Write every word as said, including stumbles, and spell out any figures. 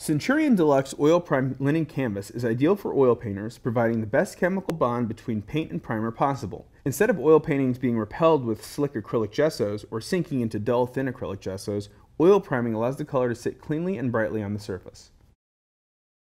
Centurion Deluxe Oil Prime Linen Canvas is ideal for oil painters, providing the best chemical bond between paint and primer possible. Instead of oil paintings being repelled with slick acrylic gessos or sinking into dull, thin acrylic gessos, oil priming allows the color to sit cleanly and brightly on the surface.